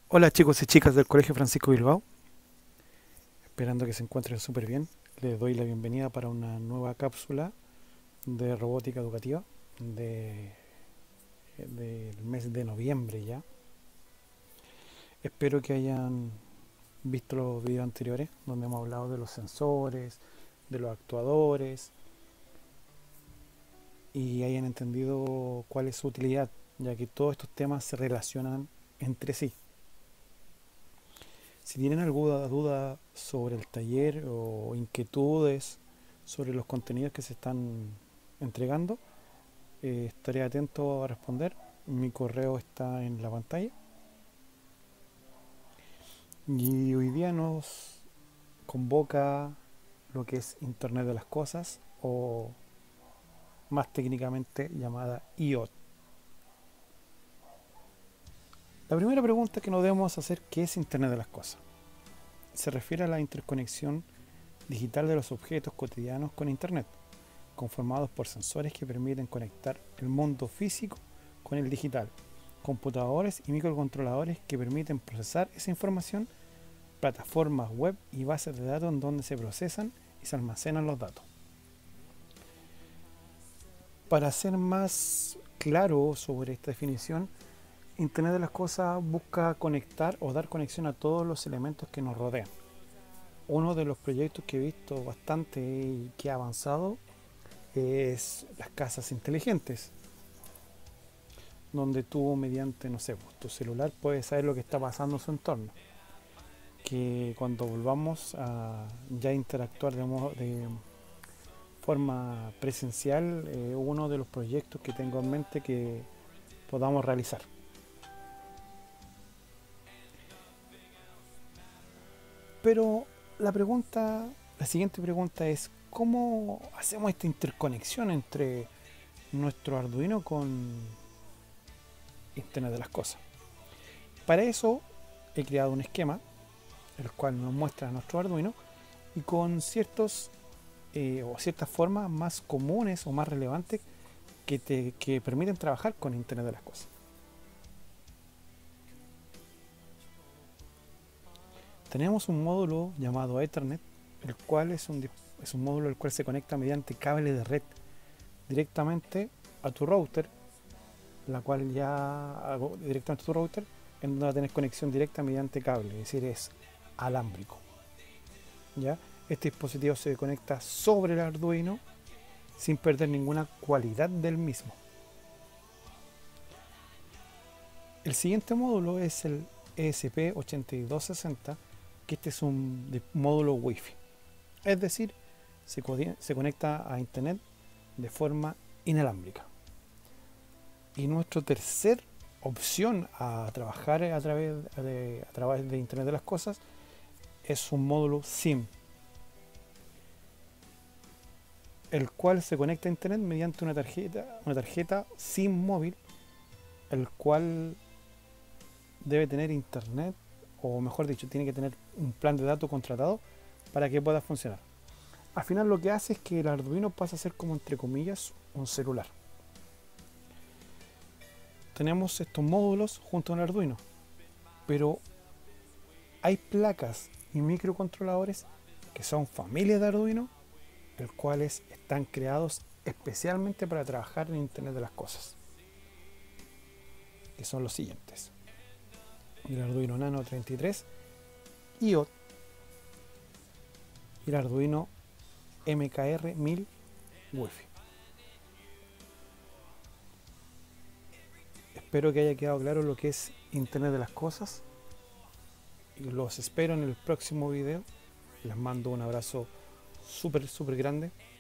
Hola chicos y chicas del Colegio Francisco Bilbao, esperando que se encuentren súper bien. Les doy la bienvenida para una nueva cápsula de robótica educativa de, del mes de noviembre ya. Espero que hayan visto los videos anteriores donde hemos hablado de los sensores, de los actuadores y hayan entendido cuál es su utilidad, ya que todos estos temas se relacionan entre sí. Si tienen alguna duda sobre el taller o inquietudes sobre los contenidos que se están entregando, estaré atento a responder. Mi correo está en la pantalla. Y hoy día nos convoca lo que es Internet de las Cosas o más técnicamente llamada IoT. La primera pregunta que nos debemos hacer, ¿qué es Internet de las Cosas? Se refiere a la interconexión digital de los objetos cotidianos con Internet, conformados por sensores que permiten conectar el mundo físico con el digital, computadores y microcontroladores que permiten procesar esa información, plataformas web y bases de datos en donde se procesan y se almacenan los datos. Para ser más claro sobre esta definición, Internet de las Cosas busca conectar o dar conexión a todos los elementos que nos rodean. Uno de los proyectos que he visto bastante y que ha avanzado es las casas inteligentes, donde tú mediante, no sé, pues, tu celular puedes saber lo que está pasando en su entorno. Que cuando volvamos a ya interactuar de forma presencial, uno de los proyectos que tengo en mente que podamos realizar. Pero la pregunta, la siguiente pregunta es, ¿cómo hacemos esta interconexión entre nuestro Arduino con Internet de las Cosas? Para eso he creado un esquema, el cual nos muestra nuestro Arduino y con ciertos o ciertas formas más comunes o más relevantes que permiten trabajar con Internet de las Cosas. Tenemos un módulo llamado Ethernet, el cual es un módulo el cual se conecta mediante cable de red directamente a tu router, la cual ya hago directamente a tu router, en donde va a tener conexión directa mediante cable, es decir, es alámbrico. ¿Ya? Este dispositivo se conecta sobre el Arduino sin perder ninguna cualidad del mismo. El siguiente módulo es el ESP8260, que este es un módulo Wi-Fi. Es decir, se conecta a Internet de forma inalámbrica. Y nuestra tercera opción a trabajar a través de Internet de las Cosas es un módulo SIM, el cual se conecta a Internet mediante una tarjeta SIM móvil, el cual debe tener Internet, o mejor dicho, tiene que tener un plan de datos contratado para que pueda funcionar. Al final lo que hace es que el Arduino pasa a ser como, entre comillas, un celular. Tenemos estos módulos junto al Arduino, pero hay placas y microcontroladores que son familias de Arduino, los cuales están creados especialmente para trabajar en Internet de las Cosas, que son los siguientes: el Arduino Nano 33 IoT y el Arduino MKR 1000 Wi-Fi. Espero que haya quedado claro lo que es Internet de las Cosas y los espero en el próximo video. Les mando un abrazo súper grande